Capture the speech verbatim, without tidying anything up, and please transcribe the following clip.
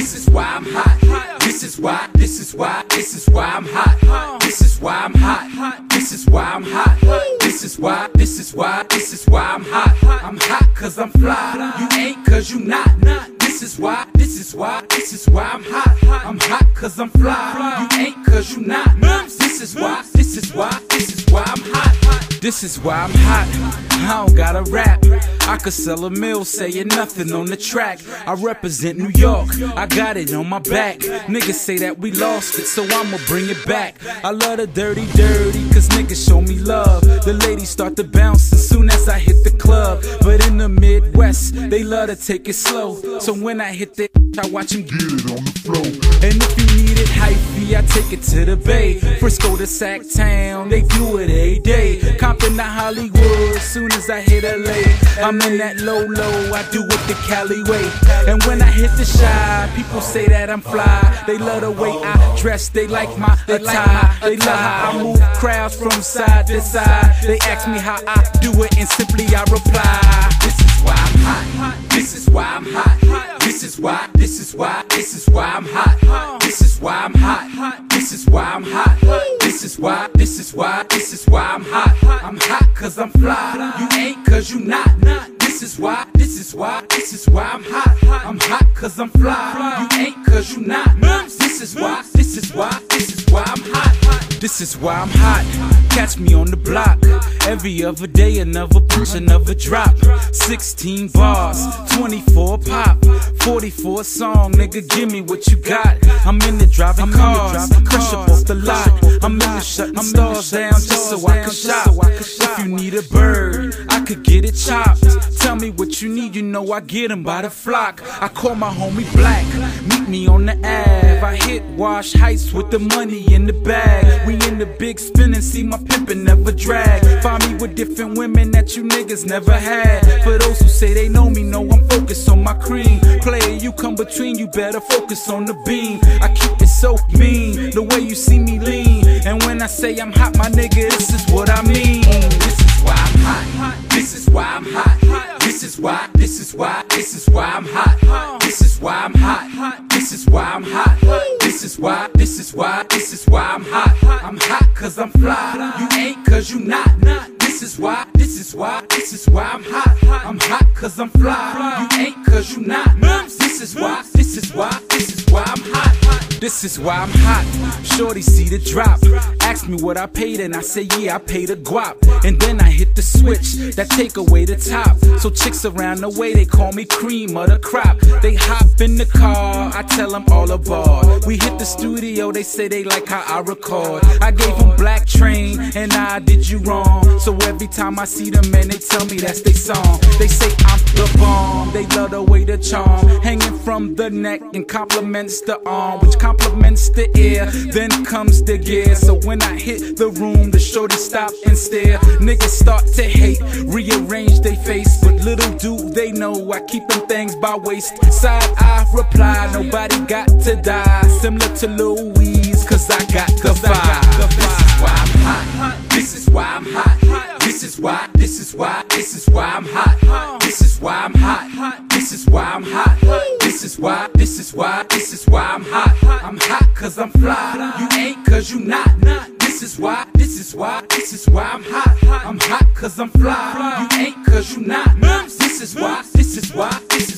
This is why I'm hot. This is why, this is why, this is why I'm hot. This is why I'm hot. This is why I'm hot. This is why, this is why, this is why I'm hot. I'm hot cause I'm fly. You ain't cause you not. This is why, this is why, this is why I'm hot. I'm hot cause I'm fly. You ain't cause you not. This is why, this is why, this is why I'm hot. This is why I'm hot. I don't gotta rap. I could sell a mill saying nothing on the track. I represent New York, I got it on my back. Niggas say that we lost it, so I'ma bring it back. I love the dirty dirty, cause niggas show me love. The ladies start to bounce as soon as I hit the club. But in the Midwest, they love to take it slow. So when I hit the I watch them get it on the floor. And if you need it hypey, I take it to the Bay. Frisco to Sacktown, they do it every day. Compton to Hollywood, soon as I hit L A, I'm in that low low, I do it the Cali way. And when I hit the Chi, people say that I'm fly. They love the way I dress, they like my attire. They love how I move crowds from side to side. They ask me how I do it, and simply I reply, this is why I'm hot. This is why I'm hot. This is why, this is why, this is why I'm hot. This is why I'm hot. This is why I'm hot. This is why, this is why, this is why I'm hot. I'm hot cause I'm fly. You ain't cause you not. This is why, this is why, this is why I'm hot. I'm hot cause I'm fly. You ain't cause you not. This is why, this is why, this is why I'm hot. This is why I'm hot. Catch me on the block. Every other day another push, another drop. Sixteen bars, twenty-four pop, forty-four song, nigga give me what you got. I'm in the driving cars, crush up off the lot. I'm in the shutting stars down just so I can shop. If you need a bird, I could get it chopped. Tell me what you need, you know I get them by the flock. I call my homie Black, meet me on the Ave. I hit Wash Heights with the money in the bag. We in the big spin and see my pimpin' never drag. Find me with different women that you niggas never had. For those who say they know me, know I'm focused on my cream. Player, you come between, you better focus on the beam. I keep it so mean, the way you see me lean. And when I say I'm hot, my nigga, this is what I mean. This is why I'm hot. This is why I'm hot. This is why, this is why, this is why I'm hot. This is why I'm hot. This is why I'm hot. This is why, this is why, this is why I'm hot. I'm hot cause I'm fly. You ain't cause you not. This is why, this is why, this is why I'm hot. I'm hot cause I'm fly. You ain't cause you not. This is why, this is why, this is why I'm hot. This is why I'm hot. Shorty see the drop. Ask me what I paid and I say yeah, I paid a guap. And then I hit the switch that take away the top. So chicks around the way, they call me cream of the crop. They hop in the car, I tell them all aboard. We hit the studio, they say they like how I record. I gave them Black Train and I did you wrong. So every time I see them, man, they tell me that's their song. They say I'm the bomb, they love the way the charm hanging from the neck and compliments the arm, which compliments the ear. Then comes the gear. So when I hit the room, the shorty stop and stare. Niggas start to hate, rearrange they face, but little do they know I keep them things by waist. Side I reply, nobody got to die. Similar to Louise, cause I got the vibe. This is why I'm hot. This is why, this is why, this is why I'm hot. This is why I'm hot. This is why I'm hot. This is why, this is why, this is why I'm hot. I'm hot cause I'm fly. You ain't cause you not. This is why, this is why, this is why I'm hot. I'm hot cause I'm fly. You ain't cause you not. This is why, this is why, this is